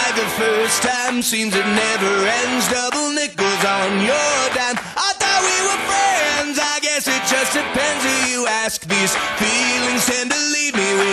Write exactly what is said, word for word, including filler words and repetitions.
like the first time, seems it never ends. Double nickels on your dime. I thought we were friends, I guess it just depends who you ask. These feelings tend to leave me with